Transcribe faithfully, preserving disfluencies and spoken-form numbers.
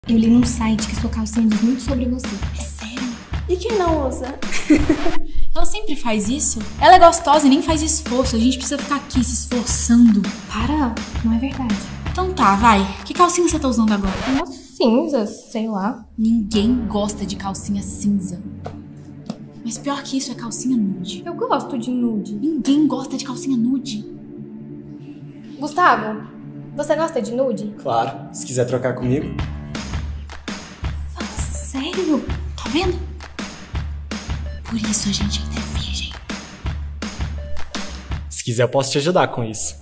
Eu li num site que sua calcinha diz muito sobre você. É sério? E quem não usa? Ela sempre faz isso? Ela é gostosa e nem faz esforço. A gente precisa ficar aqui se esforçando. Para, não é verdade. Então tá, vai. Que calcinha você tá usando agora? Uma cinza, sei lá. Ninguém gosta de calcinha cinza. Mas pior que isso é calcinha nude. Eu gosto de nude. Ninguém gosta de calcinha nude. Gustavo, você gosta de nude? Claro, se quiser trocar comigo. Fala sério? Tá vendo? Por isso a gente ainda é virgem. Se quiser eu posso te ajudar com isso.